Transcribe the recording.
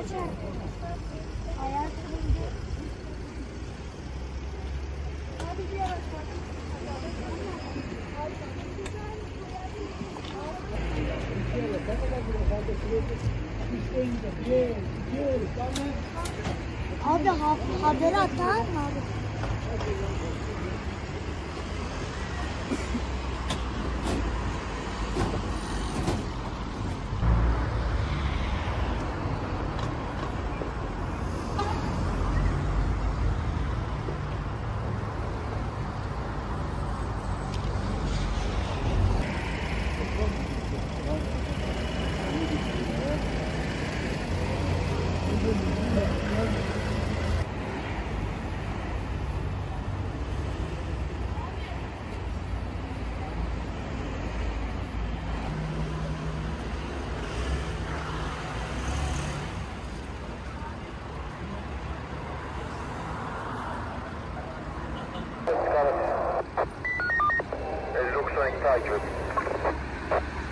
çarptı. Ayağı kırıldı. Hadi bir yere bak. Abi haberi atar mı abi? El 95 takip et.